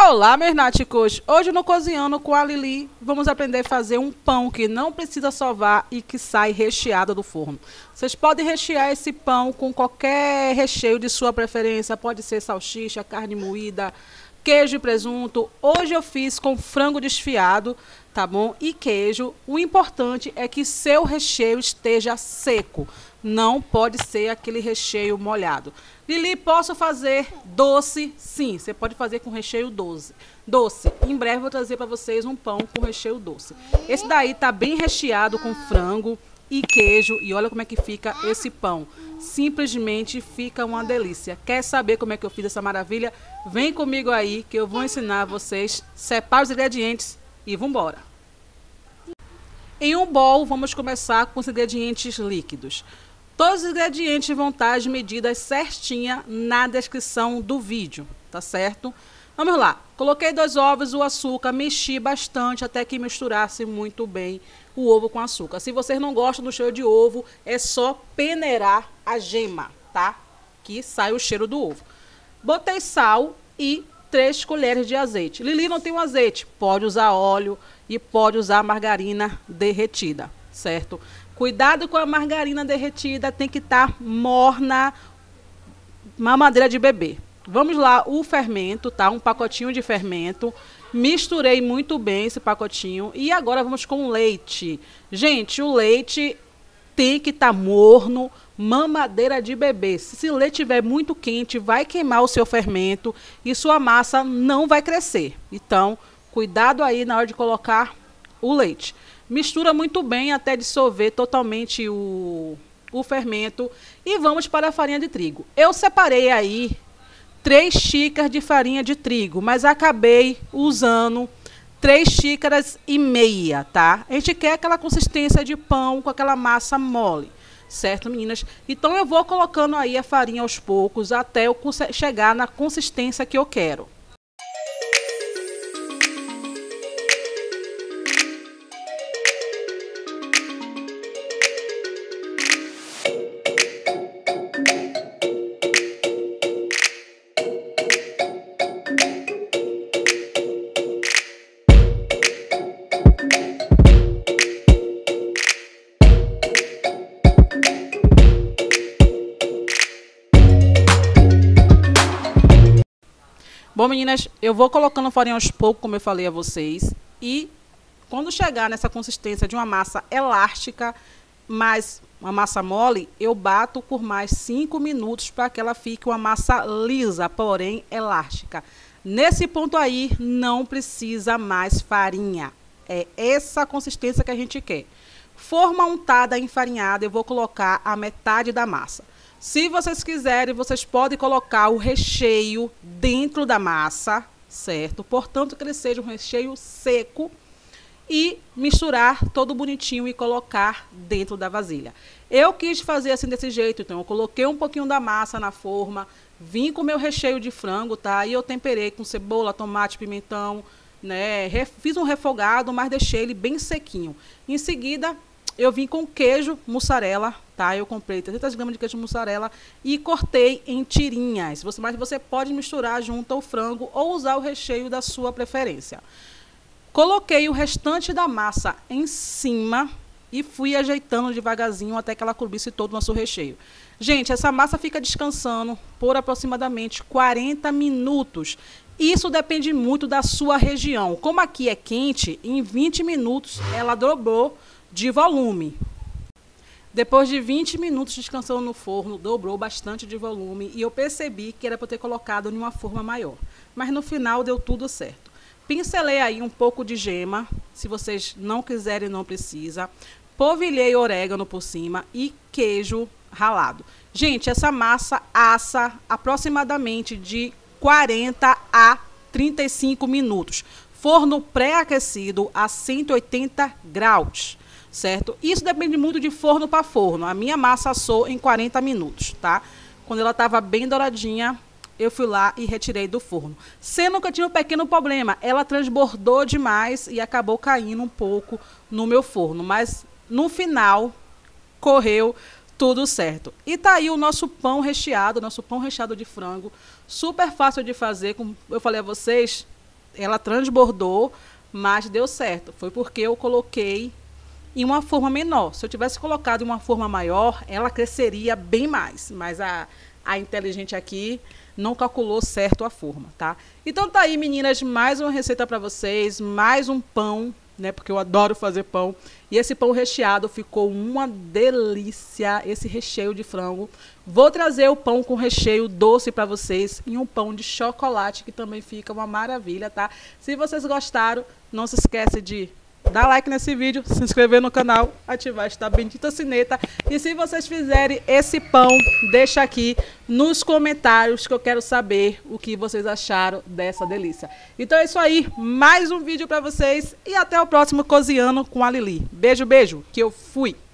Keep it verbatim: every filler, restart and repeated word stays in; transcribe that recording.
Olá, meus náticos! Hoje no Cozinhando com a Lili, vamos aprender a fazer um pão que não precisa sovar e que sai recheado do forno. Vocês podem rechear esse pão com qualquer recheio de sua preferência, pode ser salsicha, carne moída, queijo e presunto. Hoje eu fiz com frango desfiado, tá bom? E queijo. O importante é que seu recheio esteja seco, não pode ser aquele recheio molhado. Lili, posso fazer doce? Sim, você pode fazer com recheio doce. Doce. Em breve eu vou trazer para vocês um pão com recheio doce. Esse daí tá bem recheado com frango e queijo. E olha como é que fica esse pão. Simplesmente fica uma delícia. Quer saber como é que eu fiz essa maravilha? Vem comigo aí que eu vou ensinar vocês. Separa os ingredientes e vamos embora. Em um bowl, vamos começar com os ingredientes líquidos. Todos os ingredientes vão estar as medidas certinha na descrição do vídeo, tá certo? Vamos lá. Coloquei dois ovos, o açúcar, mexi bastante até que misturasse muito bem o ovo com açúcar. Se vocês não gostam do cheiro de ovo, é só peneirar a gema, tá? Que sai o cheiro do ovo. Botei sal e três colheres de azeite. Lili, não tem um azeite? Pode usar óleo e pode usar margarina derretida, certo? Cuidado com a margarina derretida, tem que estar morna, mamadeira de bebê. Vamos lá, o fermento, tá? Um pacotinho de fermento. Misturei muito bem esse pacotinho. E agora vamos com o leite. Gente, o leite tem que estar morno, mamadeira de bebê. Se o leite estiver muito quente, vai queimar o seu fermento e sua massa não vai crescer. Então, cuidado aí na hora de colocar o leite. Mistura muito bem até dissolver totalmente o, o fermento. E vamos para a farinha de trigo. Eu separei aí três xícaras de farinha de trigo, mas acabei usando três xícaras e meia, tá? A gente quer aquela consistência de pão com aquela massa mole, certo, meninas? Então eu vou colocando aí a farinha aos poucos até eu chegar na consistência que eu quero. Bom, meninas, eu vou colocando farinha aos poucos, como eu falei a vocês. E quando chegar nessa consistência de uma massa elástica, mais uma massa mole, eu bato por mais cinco minutos para que ela fique uma massa lisa, porém elástica. Nesse ponto aí, não precisa mais farinha. É essa consistência que a gente quer. Forma untada enfarinhada, eu vou colocar a metade da massa. Se vocês quiserem, vocês podem colocar o recheio dentro da massa, certo? Portanto, que ele seja um recheio seco e misturar todo bonitinho e colocar dentro da vasilha. Eu quis fazer assim desse jeito, então eu coloquei um pouquinho da massa na forma, vim com o meu recheio de frango, tá? E eu temperei com cebola, tomate, pimentão, né? Fiz um refogado, mas deixei ele bem sequinho. Em seguida, eu vim com queijo mussarela, tá? Eu comprei trezentas gramas de queijo mussarela e cortei em tirinhas. Você, mas você pode misturar junto ao frango ou usar o recheio da sua preferência. Coloquei o restante da massa em cima e fui ajeitando devagarzinho até que ela cobrisse todo o nosso recheio. Gente, essa massa fica descansando por aproximadamente quarenta minutos. Isso depende muito da sua região. Como aqui é quente, em vinte minutos ela dobrou de volume. Depois de vinte minutos descansando no forno, dobrou bastante de volume e eu percebi que era para ter colocado em uma forma maior. Mas no final deu tudo certo. Pincelei aí um pouco de gema, se vocês não quiserem, não precisa. Polvilhei orégano por cima e queijo ralado. Gente, essa massa assa aproximadamente de quarenta a trinta e cinco minutos. Forno pré-aquecido a cento e oitenta graus. Certo? Isso depende muito de forno para forno. A minha massa assou em quarenta minutos, tá? Quando ela estava bem douradinha, eu fui lá e retirei do forno. Sendo que eu tinha um pequeno problema, ela transbordou demais e acabou caindo um pouco no meu forno. Mas no final, correu tudo certo. E tá aí o nosso pão recheado, nosso pão recheado de frango. Super fácil de fazer, como eu falei a vocês, ela transbordou, mas deu certo. Foi porque eu coloquei em uma forma menor. Se eu tivesse colocado em uma forma maior, ela cresceria bem mais. Mas a, a inteligente aqui não calculou certo a forma, tá? Então tá aí, meninas, mais uma receita para vocês, mais um pão, né? Porque eu adoro fazer pão. E esse pão recheado ficou uma delícia, esse recheio de frango. Vou trazer o pão com recheio doce para vocês e um pão de chocolate, que também fica uma maravilha, tá? Se vocês gostaram, não se esquece de dar like nesse vídeo, se inscrever no canal, ativar esta bendita sineta. E se vocês fizerem esse pão, deixa aqui nos comentários que eu quero saber o que vocês acharam dessa delícia. Então é isso aí, mais um vídeo para vocês e até o próximo Cozinhando com a Lili. Beijo, beijo, que eu fui!